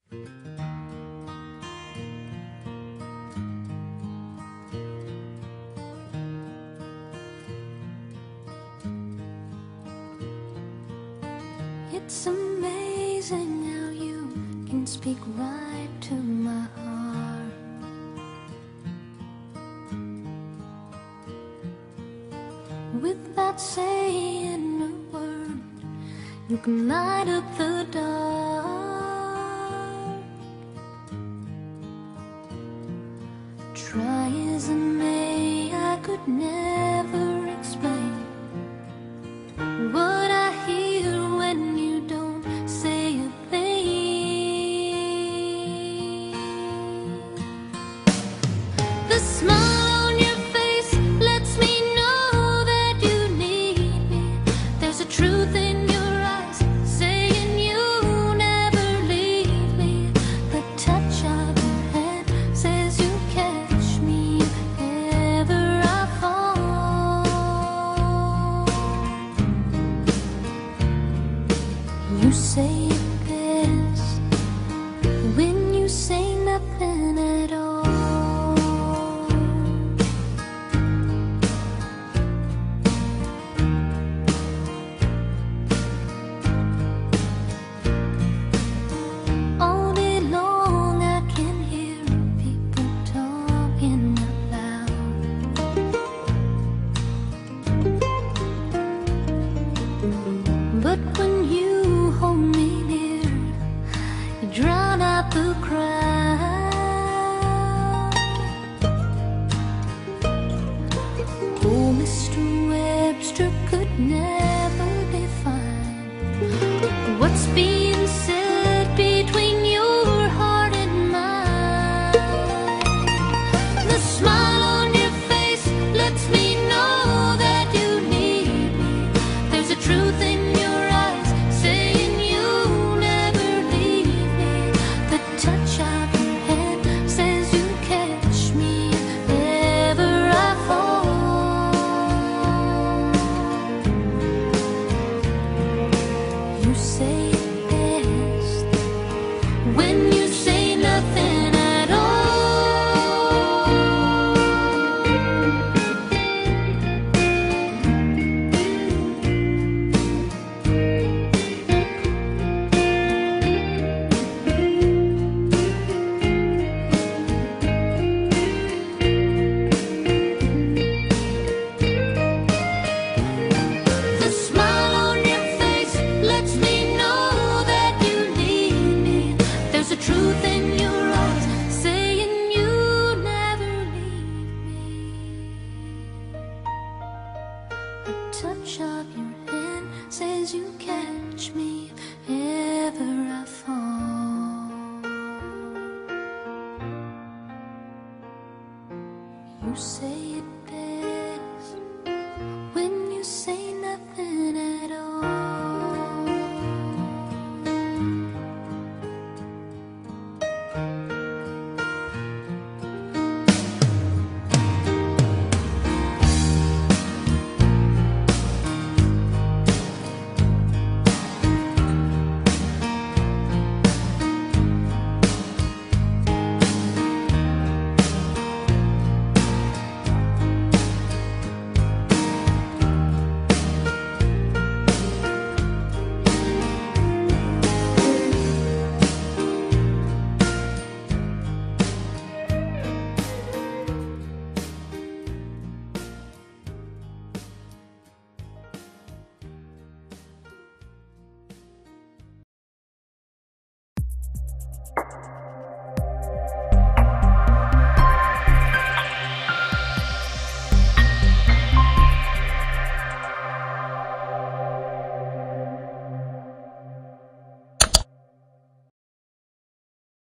It's amazing how you can speak right to my heart. Without saying a word, you can light up the dark. Try as I may, I could never explain what I hear when you don't say a thing. The smile on your face lets me know that you need me. There's a truth in your eyes saying you never leave me. The touch of your hand says you catch me if ever I fall. You say